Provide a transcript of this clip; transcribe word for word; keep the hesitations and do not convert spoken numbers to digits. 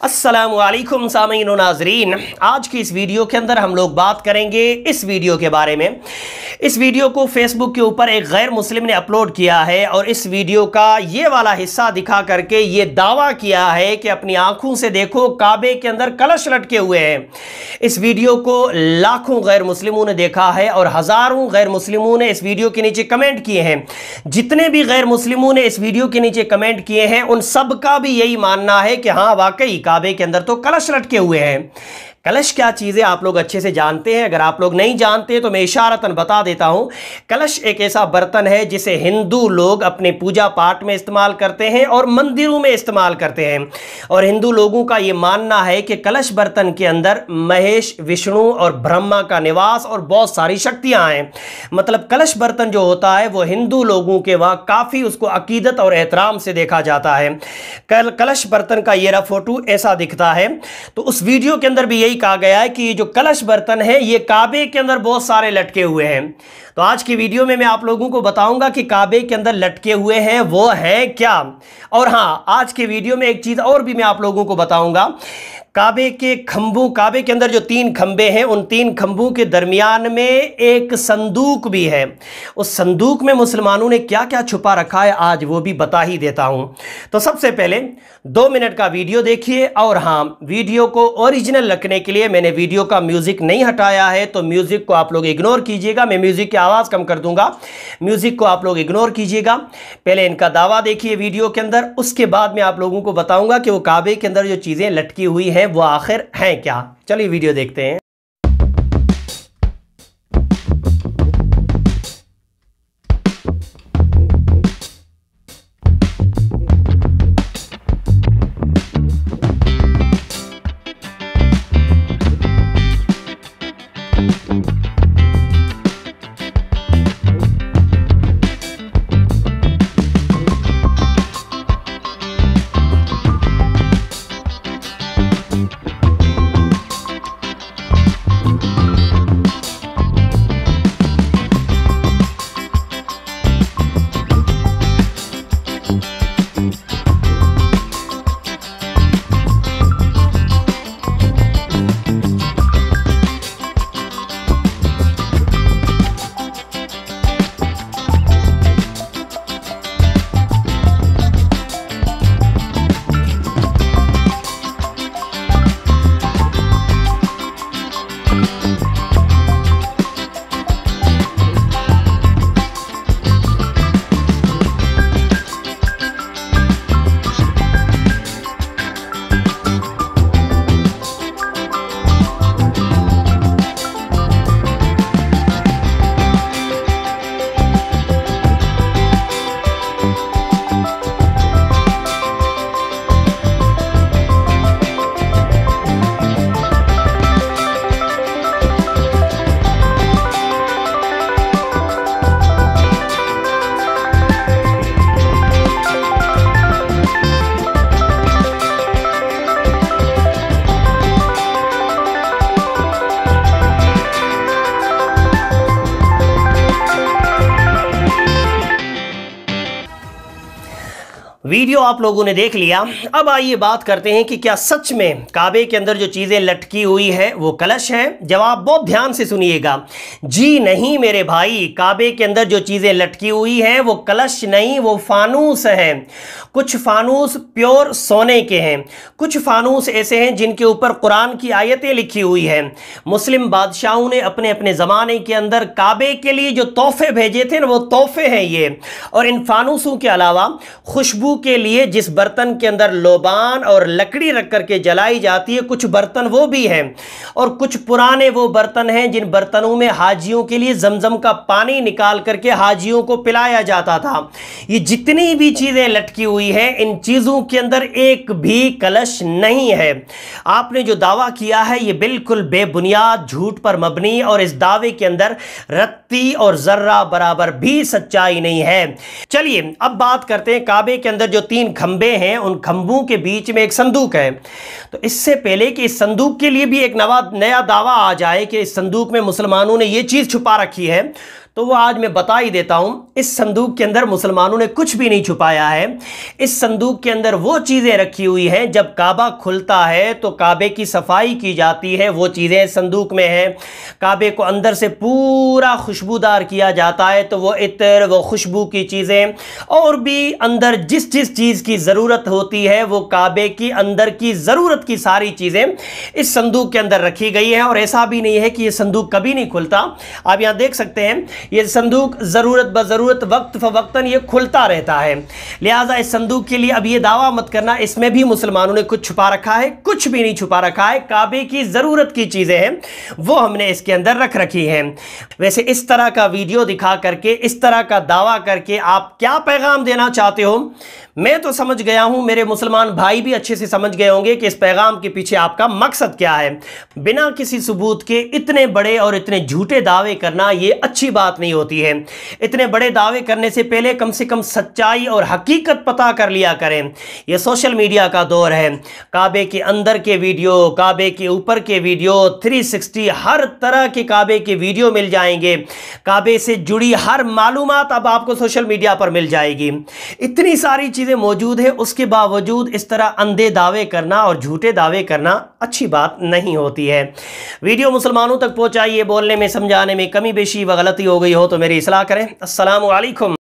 अस्सलामु अलैकुम सामीन व नाज़रीन, आज की इस वीडियो के अंदर हम लोग बात करेंगे इस वीडियो के बारे में। इस वीडियो को फेसबुक के ऊपर एक गैर मुस्लिम ने अपलोड किया है और इस वीडियो का ये वाला हिस्सा दिखा करके ये दावा किया है कि अपनी आंखों से देखो काबे के अंदर कलश लटके हुए हैं। इस वीडियो को लाखों गैर मुस्लिमों ने देखा है और हज़ारों गैर मुस्लिमों ने इस वीडियो के नीचे कमेंट किए हैं। जितने भी गैर मुस्लिमों ने इस वीडियो के नीचे कमेंट किए हैं उन सब का भी यही मानना है कि हाँ वाकई काबे के अंदर तो कलश लटके हुए हैं। कलश क्या चीज़ है आप लोग अच्छे से जानते हैं। अगर आप लोग नहीं जानते तो मैं इशारतन बता देता हूं। कलश एक ऐसा बर्तन है जिसे हिंदू लोग अपने पूजा पाठ में इस्तेमाल करते हैं और मंदिरों में इस्तेमाल करते हैं। और हिंदू लोगों का ये मानना है कि कलश बर्तन के अंदर महेश, विष्णु और ब्रह्मा का निवास और बहुत सारी शक्तियां हैं। मतलब कलश बर्तन जो होता है वो हिंदू लोगों के वहाँ काफ़ी उसको अकीदत और एहतराम से देखा जाता है। कल कलश बर्तन का ये रहा फोटो ऐसा दिखता है। तो उस वीडियो के अंदर भी यही कहा गया है कि ये जो कलश बर्तन है ये काबे के अंदर बहुत सारे लटके हुए हैं। तो आज की वीडियो में मैं आप लोगों को बताऊंगा कि काबे के अंदर लटके हुए हैं वो हैं क्या। और हाँ, आज के वीडियो में एक चीज़ और भी मैं आप लोगों को बताऊंगा। काबे के खंभों काबे के अंदर जो तीन खंबे हैं उन तीन खंभों के दरमियान में एक संदूक भी है। उस संदूक में मुसलमानों ने क्या क्या छुपा रखा है आज वो भी बता ही देता हूं। तो सबसे पहले दो मिनट का वीडियो देखिए। और हाँ, वीडियो को ओरिजिनल रखने के लिए मैंने वीडियो का म्यूजिक नहीं हटाया है, तो म्यूजिक को आप लोग इग्नोर कीजिएगा। मैं म्यूजिक की आवाज़ कम कर दूंगा, म्यूजिक को आप लोग इग्नोर कीजिएगा। पहले इनका दावा देखिए वीडियो के अंदर, उसके बाद मैं आप लोगों को बताऊंगा कि वो काबे के अंदर जो चीज़ें लटकी हुई हैं वो आखिर हैं क्या। चलिए वीडियो देखते हैं। वीडियो आप लोगों ने देख लिया। अब आइए बात करते हैं कि क्या सच में काबे के अंदर जो चीज़ें लटकी हुई है वो कलश है। जवाब बहुत ध्यान से सुनिएगा। जी नहीं मेरे भाई, काबे के अंदर जो चीज़ें लटकी हुई हैं वो कलश नहीं, वो फानूस है। कुछ फानूस प्योर सोने के हैं, कुछ फानूस ऐसे हैं जिनके ऊपर कुरान की आयतें लिखी हुई हैं। मुस्लिम बादशाहों ने अपने अपने ज़माने के अंदर काबे के लिए जो तोहफे भेजे थे ना वो तोहफे हैं ये। और इन फानूसों के अलावा खुशबू के लिए जिस बर्तन के अंदर लोबान और लकड़ी रख करके जलाई जाती है, कुछ बर्तन वो भी हैं। और कुछ पुराने वो बर्तन हैं जिन बर्तनों में हाजियों के लिए जमजम का पानी निकाल करके हाजियों को पिलाया जाता था। ये जितनी भी चीज़ें लटकी हुई हैं इन चीज़ों के अंदर एक भी कलश नहीं है। आपने जो दावा किया है ये बिल्कुल बेबुनियाद झूठ पर मबनी और इस दावे के अंदर रत्ती और जर्रा बराबर भी सच्चाई नहीं है। चलिए अब बात करते हैं काबे के अंदर जो तीन खंबे हैं उन खंबों के बीच में एक संदूक है। तो इससे पहले कि इस संदूक के लिए भी एक नवा नया दावा आ जाए कि इस संदूक में मुसलमानों ने ये चीज़ छुपा रखी है, तो वो आज मैं बता ही देता हूं। इस संदूक के अंदर मुसलमानों ने कुछ भी नहीं छुपाया है। इस संदूक के अंदर वो चीजें रखी हुई हैं, जब काबा खुलता है तो काबे की सफाई की जाती है, वो चीजें संदूक में हैं। काबे को अंदर से पूरा खुशबूदार किया जाता है, तो वो इत्र, वो खुशबू की चीजें और भी अंदर जिस जिस चीज की जरूरत होती है, वो काबे की अंदर की जरूरत की सारी चीजें इस संदूक के अंदर रखी गई है। और ऐसा भी नहीं है कि ये संदूक कभी नहीं खुलता। आप यहां देख सकते हैं, ये संदूक जरूरत ब जरूरत वक्त फवक्तन ये खुलता रहता है। लिहाजा इस संदूक के लिए अब ये दावा मत करना इसमें भी मुसलमानों ने कुछ छुपा रखा है, कुछ भी नहीं छुपा रखा है। काबे की जरूरत की चीजें हैं वो हमने इसके अंदर रख रखी हैं। वैसे इस तरह का वीडियो दिखा करके, इस तरह का दावा करके आप क्या पैगाम देना चाहते हो, मैं तो समझ गया हूं, मेरे मुसलमान भाई भी अच्छे से समझ गए होंगे कि इस पैगाम के पीछे आपका मकसद क्या है। बिना किसी सबूत के इतने बड़े और इतने झूठे दावे करना ये अच्छी बात नहीं होती है। इतने बड़े दावे करने से पहले कम से कम सच्चाई और हकीकत पता कर लिया करें। यह सोशल मीडिया का दौर है। काबे के अंदर के वीडियो, काबे के ऊपर के वीडियो, थ्री सिक्सटी हर तरह के काबे के वीडियो मिल जाएंगे। काबे से जुड़ी हर मालूमात अब आपको सोशल मीडिया पर मिल जाएगी। इतनी सारी चीजें मौजूद है, उसके बावजूद इस तरह अंधे दावे करना और झूठे दावे करना अच्छी बात नहीं होती है। वीडियो मुसलमानों तक पहुंचाइए। बोलने में, समझाने में कमी बेशी व गलती हो गई हो तो मेरी इस्लाह करें। अस्सलामु अलैकुम।